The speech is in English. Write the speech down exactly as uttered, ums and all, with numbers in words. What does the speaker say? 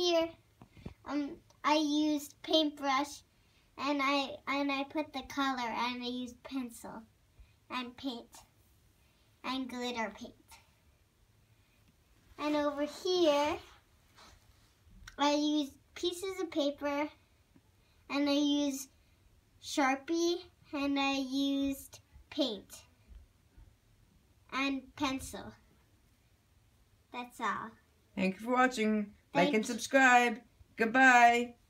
here, um, I used paintbrush, and I and I put the color, and I used pencil, and paint, and glitter paint. And over here, I used pieces of paper, and I used Sharpie, and I used paint and pencil. That's all. Thank you for watching. Like Thank and subscribe. Goodbye.